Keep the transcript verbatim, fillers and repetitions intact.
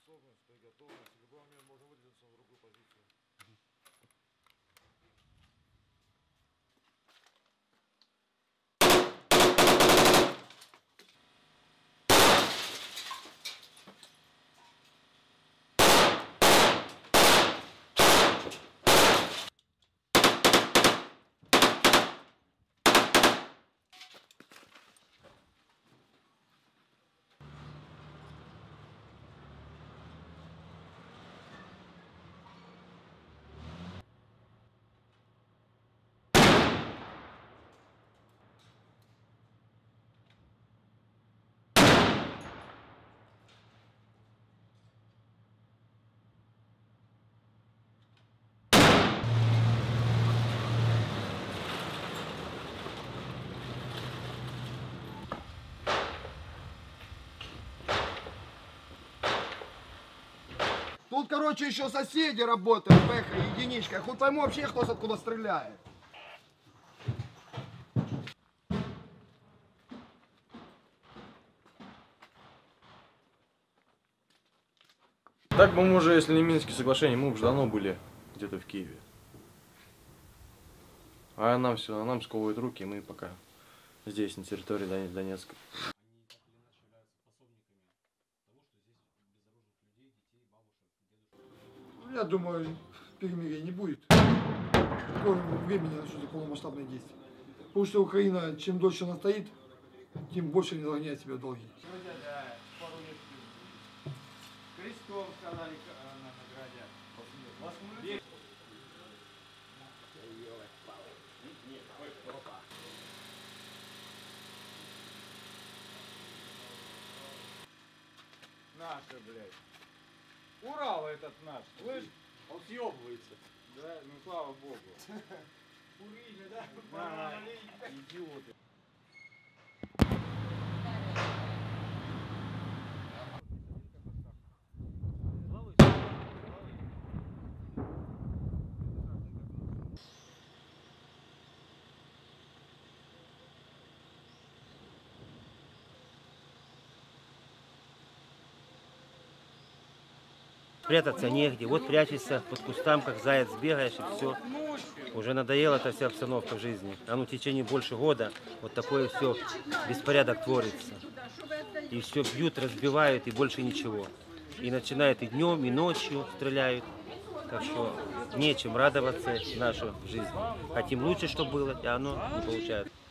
боеспособность, боеготовность. В любой момент можно выдвинуться на другую позицию. Тут, короче, еще соседи работают, Бэха, единичка. Я хоть пойму вообще, кто с откуда стреляет. Так бы мы уже, если не Минские соглашения, мы уже давно были где-то в Киеве. А нам все, нам сковывают руки, и мы пока здесь, на территории Донецка. Я думаю, перемирия не будет. Такого времени начнутся полномасштабные действия. Потому что Украина, чем дольше она стоит, тем больше не нагоняет себе долги. Крестом сказали на награде. Наши, блядь. Урал этот наш, слышь? Он съебывается. Да, ну слава богу. Курили, да? Да, идиоты. Прятаться негде. Вот прячешься под кустам, как заяц, бегаешь и все. Уже надоела эта вся обстановка в жизни. А ну в течение больше года вот такое все, беспорядок творится. И все бьют, разбивают и больше ничего. И начинают и днем, и ночью стреляют. Так что нечем радоваться нашей жизни. Хотим лучше, чтобы было, и оно не получается.